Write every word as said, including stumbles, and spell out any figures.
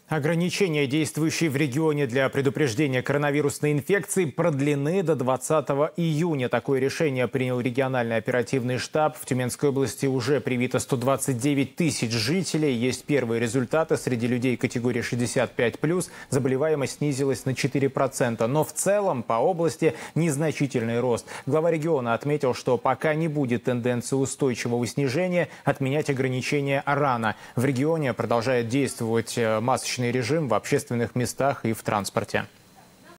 Ограничения, действующие в регионе для предупреждения коронавирусной инфекции, продлены до двадцатого июня. Такое решение принял региональный оперативный штаб. В Тюменской области уже привито сто двадцать девять тысяч жителей. Есть первые результаты. Среди людей категории шестьдесят пять плюс заболеваемость снизилась на четыре процента. Но в целом по области незначительный рост. Глава региона отметил, что пока не будет тенденции устойчивого снижения, отменять ограничения рано. В регионе продолжает действовать масочный режим в общественных местах и в транспорте.